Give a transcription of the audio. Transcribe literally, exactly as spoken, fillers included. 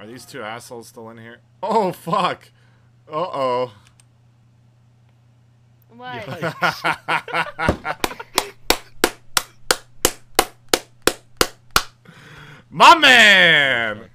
Are these two assholes still in here? Oh, fuck. Uh-oh. What? My man!